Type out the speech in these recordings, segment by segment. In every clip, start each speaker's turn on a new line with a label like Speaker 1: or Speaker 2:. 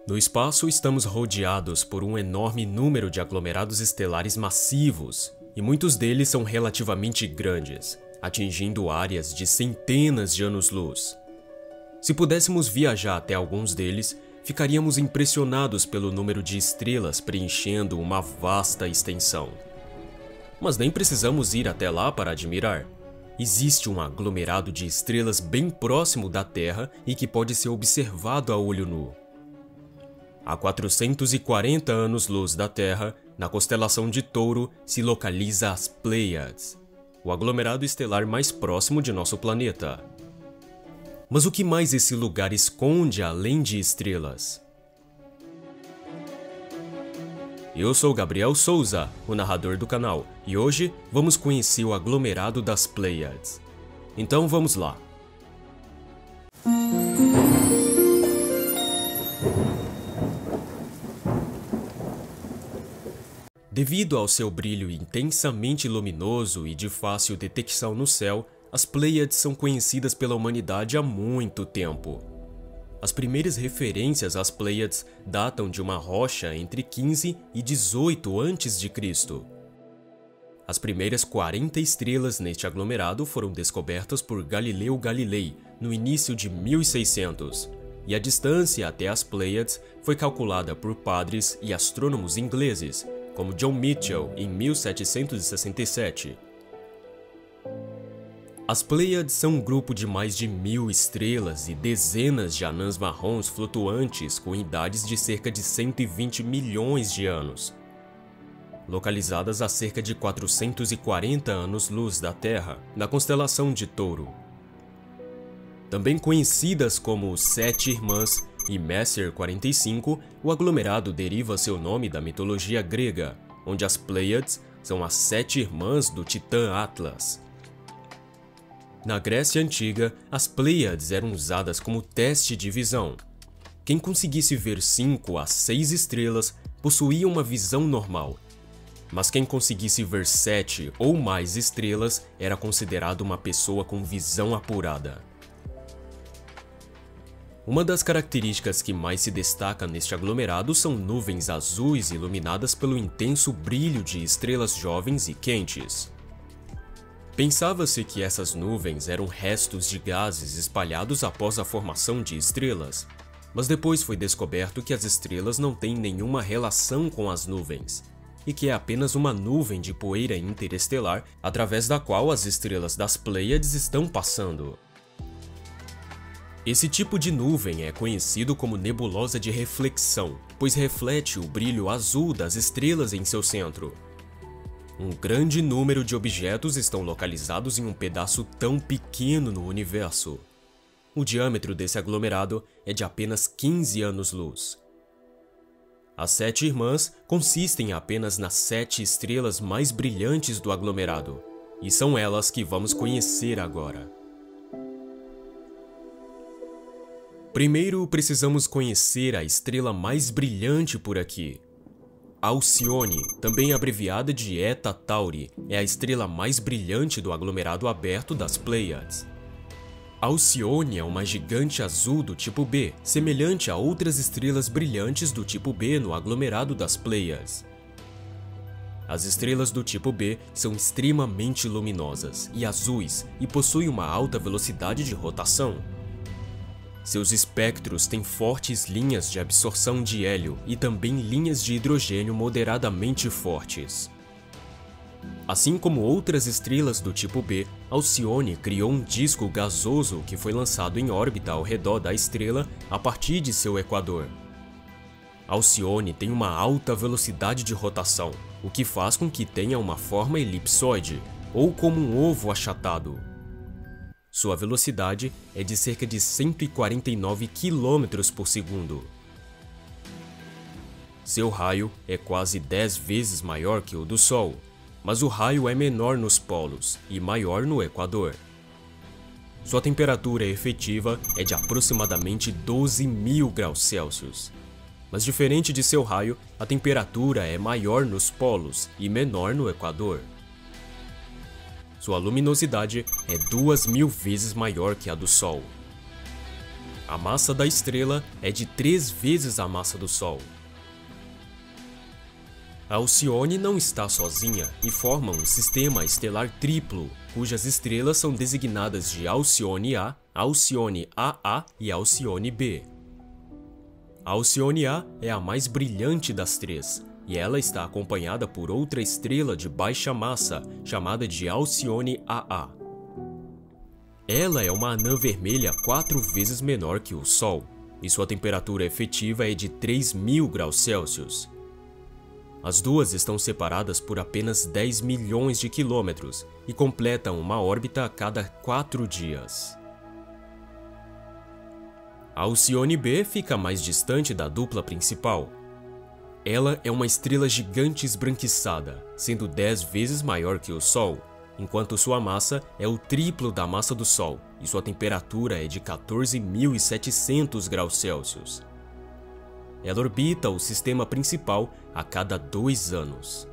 Speaker 1: No espaço, estamos rodeados por um enorme número de aglomerados estelares massivos, e muitos deles são relativamente grandes, atingindo áreas de centenas de anos-luz. Se pudéssemos viajar até alguns deles, ficaríamos impressionados pelo número de estrelas preenchendo uma vasta extensão. Mas nem precisamos ir até lá para admirar. Existe um aglomerado de estrelas bem próximo da Terra e que pode ser observado a olho nu. A 440 anos-luz da Terra, na constelação de Touro, se localiza as Pleiades, o aglomerado estelar mais próximo de nosso planeta. Mas o que mais esse lugar esconde além de estrelas? Eu sou Gabriel Souza, o narrador do canal, e hoje vamos conhecer o aglomerado das Pleiades. Então vamos lá! Devido ao seu brilho intensamente luminoso e de fácil detecção no céu, as Pleiades são conhecidas pela humanidade há muito tempo. As primeiras referências às Pleiades datam de uma rocha entre 15 e 18 a.C. As primeiras 40 estrelas neste aglomerado foram descobertas por Galileu Galilei no início de 1600, e a distância até as Pleiades foi calculada por padres e astrônomos ingleses, como John Mitchell em 1767. As Pleiades são um grupo de mais de 1000 estrelas e dezenas de anãs marrons flutuantes com idades de cerca de 120 milhões de anos, localizadas a cerca de 440 anos-luz da Terra, na constelação de Touro. Também conhecidas como Sete Irmãs e Messier 45, o aglomerado deriva seu nome da mitologia grega, onde as Pleiades são as 7 irmãs do titã Atlas. Na Grécia Antiga, as Pleiades eram usadas como teste de visão. Quem conseguisse ver 5 a 6 estrelas possuía uma visão normal, mas quem conseguisse ver 7 ou mais estrelas era considerado uma pessoa com visão apurada. Uma das características que mais se destaca neste aglomerado são nuvens azuis iluminadas pelo intenso brilho de estrelas jovens e quentes. Pensava-se que essas nuvens eram restos de gases espalhados após a formação de estrelas, mas depois foi descoberto que as estrelas não têm nenhuma relação com as nuvens, e que é apenas uma nuvem de poeira interestelar através da qual as estrelas das Pleiades estão passando. Esse tipo de nuvem é conhecido como nebulosa de reflexão, pois reflete o brilho azul das estrelas em seu centro. Um grande número de objetos estão localizados em um pedaço tão pequeno no universo. O diâmetro desse aglomerado é de apenas 15 anos-luz. As 7 irmãs consistem apenas nas 7 estrelas mais brilhantes do aglomerado, e são elas que vamos conhecer agora. Primeiro, precisamos conhecer a estrela mais brilhante por aqui. Alcione, também abreviada de Eta Tauri, é a estrela mais brilhante do aglomerado aberto das Pleiades. Alcione é uma gigante azul do tipo B, semelhante a outras estrelas brilhantes do tipo B no aglomerado das Pleiades. As estrelas do tipo B são extremamente luminosas e azuis e possuem uma alta velocidade de rotação. Seus espectros têm fortes linhas de absorção de hélio e também linhas de hidrogênio moderadamente fortes. Assim como outras estrelas do tipo B, Alcione criou um disco gasoso que foi lançado em órbita ao redor da estrela a partir de seu equador. Alcione tem uma alta velocidade de rotação, o que faz com que tenha uma forma elipsoide, ou como um ovo achatado. Sua velocidade é de cerca de 149 km por segundo. Seu raio é quase 10 vezes maior que o do Sol, mas o raio é menor nos polos e maior no equador. Sua temperatura efetiva é de aproximadamente 12.000 graus Celsius. Mas diferente de seu raio, a temperatura é maior nos polos e menor no equador. Sua luminosidade é 2.000 vezes maior que a do Sol. A massa da estrela é de 3 vezes a massa do Sol. A Alcione não está sozinha e forma um sistema estelar triplo, cujas estrelas são designadas de Alcione A, Alcione AA e Alcione B. A Alcione A é a mais brilhante das três, e ela está acompanhada por outra estrela de baixa massa, chamada de Alcione AA. Ela é uma anã vermelha 4 vezes menor que o Sol, e sua temperatura efetiva é de 3.000 graus Celsius. As duas estão separadas por apenas 10 milhões de quilômetros e completam uma órbita a cada 4 dias. A Alcione B fica mais distante da dupla principal. Ela é uma estrela gigante esbranquiçada, sendo 10 vezes maior que o Sol, enquanto sua massa é o triplo da massa do Sol e sua temperatura é de 14.700 graus Celsius. Ela orbita o sistema principal a cada 2 anos.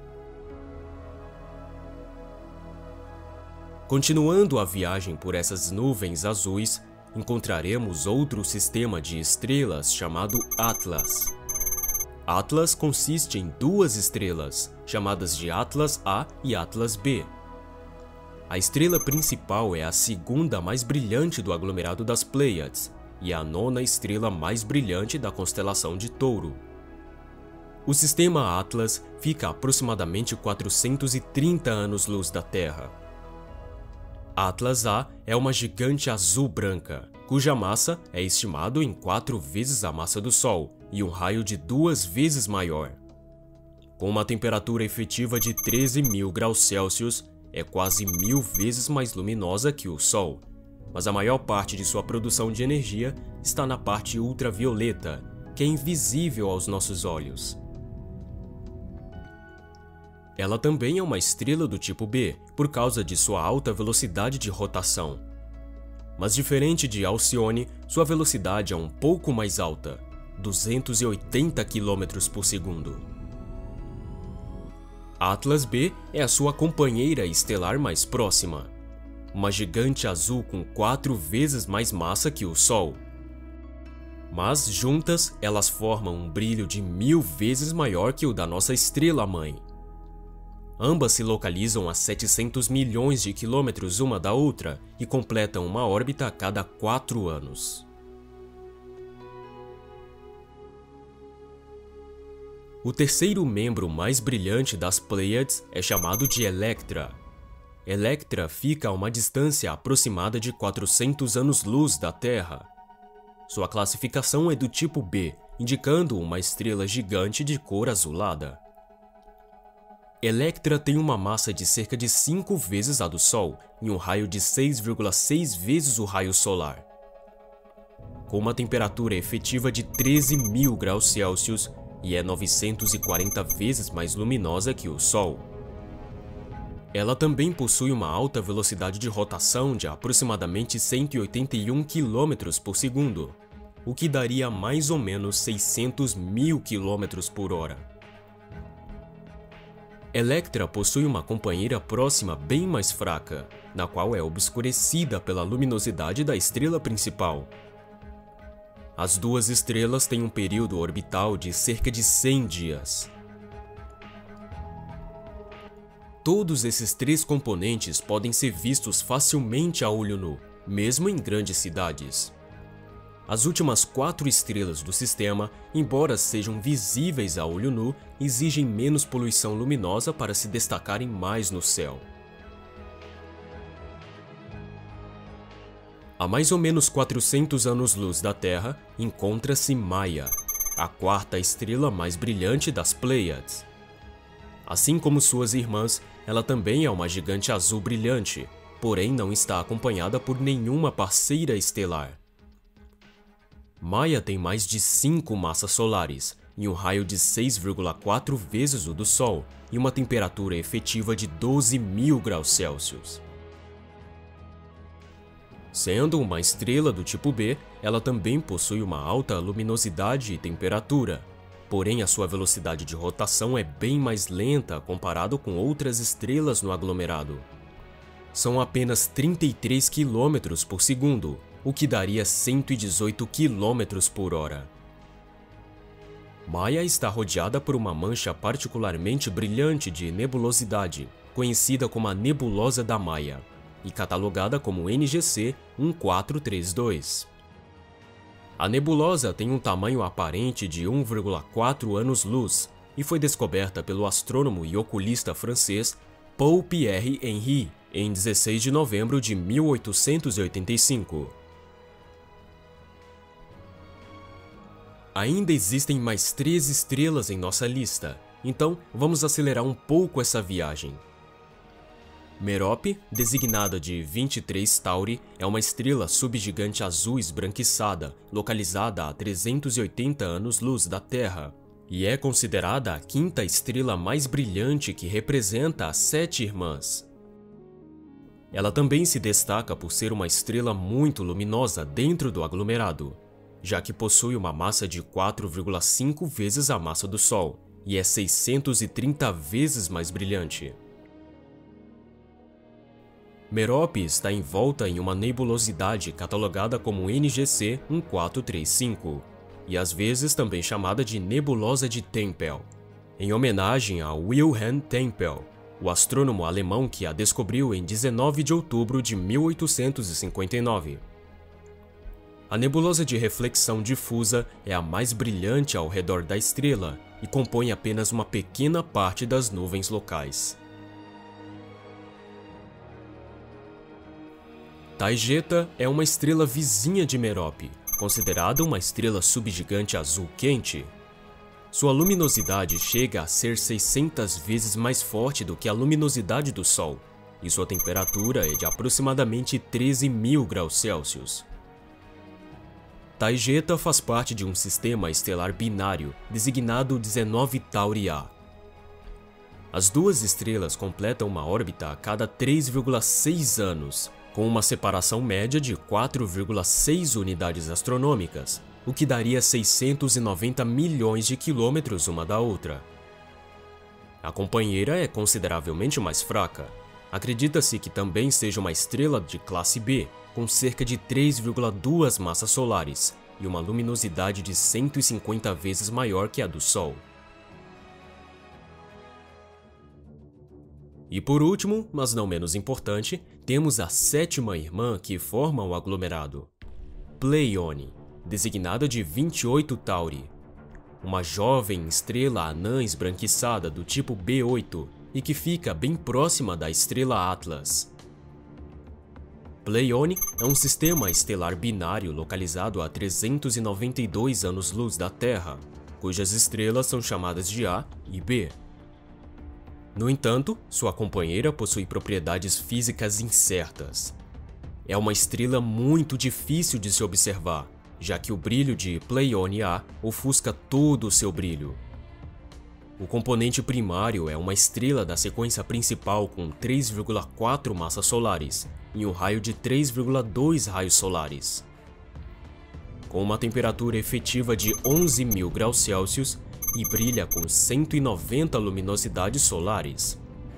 Speaker 1: Continuando a viagem por essas nuvens azuis, encontraremos outro sistema de estrelas chamado Atlas. Atlas consiste em 2 estrelas, chamadas de Atlas A e Atlas B. A estrela principal é a segunda mais brilhante do aglomerado das Pleiades, e a 9ª estrela mais brilhante da constelação de Touro. O sistema Atlas fica a aproximadamente 430 anos-luz da Terra. Atlas A é uma gigante azul-branca, cuja massa é estimado em 4 vezes a massa do Sol e um raio de 2 vezes maior. Com uma temperatura efetiva de 13.000 graus Celsius, é quase 1000 vezes mais luminosa que o Sol, mas a maior parte de sua produção de energia está na parte ultravioleta, que é invisível aos nossos olhos. Ela também é uma estrela do tipo B, por causa de sua alta velocidade de rotação. Mas diferente de Alcione, sua velocidade é um pouco mais alta, 280 km por segundo. Atlas B é a sua companheira estelar mais próxima, uma gigante azul com 4 vezes mais massa que o Sol. Mas juntas, elas formam um brilho de 1000 vezes maior que o da nossa estrela-mãe. Ambas se localizam a 700 milhões de quilômetros uma da outra e completam uma órbita a cada 4 anos. O terceiro membro mais brilhante das Pleiades é chamado de Electra. Electra fica a uma distância aproximada de 400 anos-luz da Terra. Sua classificação é do tipo B, indicando uma estrela gigante de cor azulada. Electra tem uma massa de cerca de 5 vezes a do Sol e um raio de 6,6 vezes o raio solar. Com uma temperatura efetiva de 13.000 graus Celsius e é 940 vezes mais luminosa que o Sol. Ela também possui uma alta velocidade de rotação de aproximadamente 181 km por segundo, o que daria mais ou menos 600.000 km por hora. Electra possui uma companheira próxima bem mais fraca, na qual é obscurecida pela luminosidade da estrela principal. As duas estrelas têm um período orbital de cerca de 100 dias. Todos esses 3 componentes podem ser vistos facilmente a olho nu, mesmo em grandes cidades. As últimas 4 estrelas do sistema, embora sejam visíveis a olho nu, exigem menos poluição luminosa para se destacarem mais no céu. A mais ou menos 400 anos-luz da Terra, encontra-se Maia, a 4ª estrela mais brilhante das Pleiades. Assim como suas irmãs, ela também é uma gigante azul brilhante, porém não está acompanhada por nenhuma parceira estelar. Maia tem mais de 5 massas solares e um raio de 6,4 vezes o do Sol e uma temperatura efetiva de 12.000 graus Celsius. Sendo uma estrela do tipo B, ela também possui uma alta luminosidade e temperatura, porém a sua velocidade de rotação é bem mais lenta comparado com outras estrelas no aglomerado. São apenas 33 km por segundo, o que daria 118 km por hora. Maia está rodeada por uma mancha particularmente brilhante de nebulosidade, conhecida como a Nebulosa da Maia, e catalogada como NGC 1432. A nebulosa tem um tamanho aparente de 1,4 anos-luz e foi descoberta pelo astrônomo e oculista francês Paul Pierre Henry em 16 de novembro de 1885. Ainda existem mais 3 estrelas em nossa lista, então vamos acelerar um pouco essa viagem. Merope, designada de 23 Tauri, é uma estrela subgigante azul esbranquiçada, localizada a 380 anos-luz da Terra, e é considerada a 5ª estrela mais brilhante que representa as 7 irmãs. Ela também se destaca por ser uma estrela muito luminosa dentro do aglomerado, já que possui uma massa de 4,5 vezes a massa do Sol e é 630 vezes mais brilhante. Merope está envolta em uma nebulosidade catalogada como NGC 1435 e às vezes também chamada de Nebulosa de Tempel, em homenagem a Wilhelm Tempel, o astrônomo alemão que a descobriu em 19 de outubro de 1859. A nebulosa de reflexão difusa é a mais brilhante ao redor da estrela e compõe apenas uma pequena parte das nuvens locais. Taygeta é uma estrela vizinha de Merope, considerada uma estrela subgigante azul quente. Sua luminosidade chega a ser 600 vezes mais forte do que a luminosidade do Sol, e sua temperatura é de aproximadamente 13.000 graus Celsius. Taygeta faz parte de um sistema estelar binário, designado 19 Tauri A. As duas estrelas completam uma órbita a cada 3,6 anos, com uma separação média de 4,6 unidades astronômicas, o que daria 690 milhões de quilômetros uma da outra. A companheira é consideravelmente mais fraca. Acredita-se que também seja uma estrela de classe B, com cerca de 3,2 massas solares e uma luminosidade de 150 vezes maior que a do Sol. E por último, mas não menos importante, temos a 7ª irmã que forma o aglomerado, Pleione, designada de 28 Tauri, uma jovem estrela anã esbranquiçada do tipo B8 e que fica bem próxima da estrela Atlas. Pleione é um sistema estelar binário localizado a 392 anos-luz da Terra, cujas estrelas são chamadas de A e B. No entanto, sua companheira possui propriedades físicas incertas. É uma estrela muito difícil de se observar, já que o brilho de Pleione A ofusca todo o seu brilho. O componente primário é uma estrela da sequência principal com 3,4 massas solares, em um raio de 3,2 raios solares. Com uma temperatura efetiva de 11.000 graus Celsius e brilha com 190 luminosidades solares.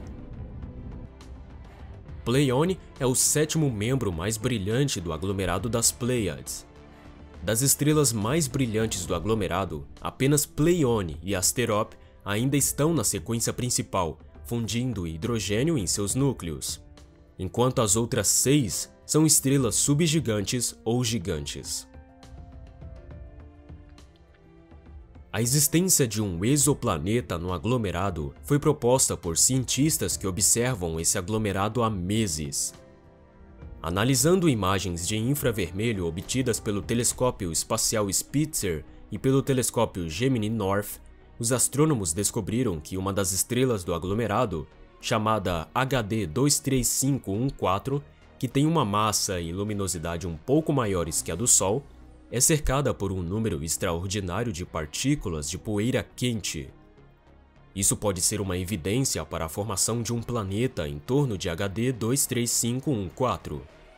Speaker 1: Pleione é o 7º membro mais brilhante do aglomerado das Pleiades. Das estrelas mais brilhantes do aglomerado, apenas Pleione e Asterope ainda estão na sequência principal, fundindo hidrogênio em seus núcleos, enquanto as outras 6 são estrelas subgigantes ou gigantes. A existência de um exoplaneta no aglomerado foi proposta por cientistas que observam esse aglomerado há meses. Analisando imagens de infravermelho obtidas pelo telescópio espacial Spitzer e pelo telescópio Gemini North, os astrônomos descobriram que uma das estrelas do aglomerado, chamada HD 23514, que tem uma massa e luminosidade um pouco maiores que a do Sol, é cercada por um número extraordinário de partículas de poeira quente. Isso pode ser uma evidência para a formação de um planeta em torno de HD 23514.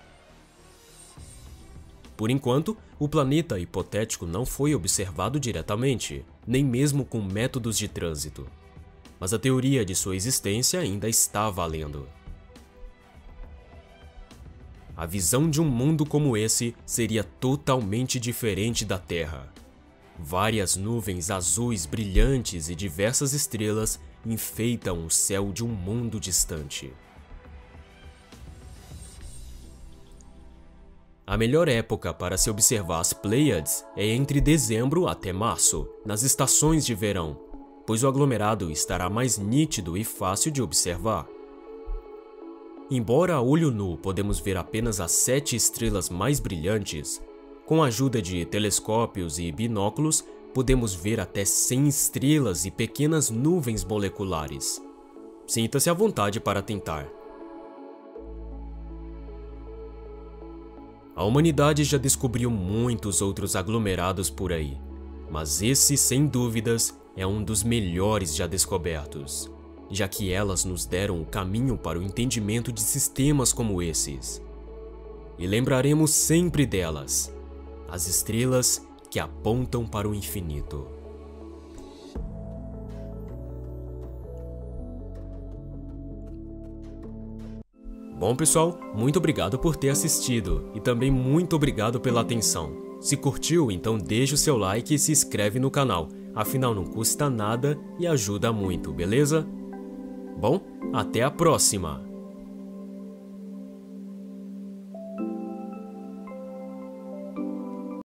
Speaker 1: Por enquanto, o planeta hipotético não foi observado diretamente, nem mesmo com métodos de trânsito. Mas a teoria de sua existência ainda está valendo. a visão de um mundo como esse seria totalmente diferente da Terra. Várias nuvens azuis brilhantes e diversas estrelas enfeitam o céu de um mundo distante. A melhor época para se observar as Pleiades é entre dezembro até março, nas estações de verão, pois o aglomerado estará mais nítido e fácil de observar. Embora a olho nu podemos ver apenas as 7 estrelas mais brilhantes, com a ajuda de telescópios e binóculos podemos ver até 100 estrelas e pequenas nuvens moleculares. Sinta-se à vontade para tentar. A humanidade já descobriu muitos outros aglomerados por aí, mas esse, sem dúvidas, é um dos melhores já descobertos, já que elas nos deram o caminho para o entendimento de sistemas como esses. E lembraremos sempre delas, as estrelas que apontam para o infinito. Bom pessoal, muito obrigado por ter assistido e também muito obrigado pela atenção. Se curtiu, então deixa o seu like e se inscreve no canal, afinal não custa nada e ajuda muito, beleza? Bom, até a próxima!